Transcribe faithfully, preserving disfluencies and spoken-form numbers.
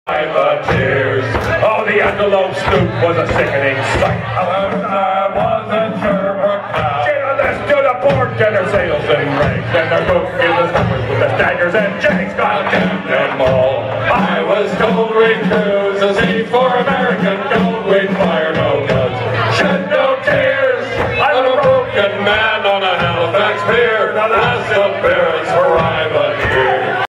The tears. Oh, the antelope stoop was a sickening sight. I wasn't sure what now. Let's do the pork and their sails and rags, and their book in the stomach with the daggers and jakes. God damn them all. I was told we'd cruise a sea for American gold. We'd fire no guns, shed no tears. I'm a broken man on a Halifax pier. The last appearance for rival.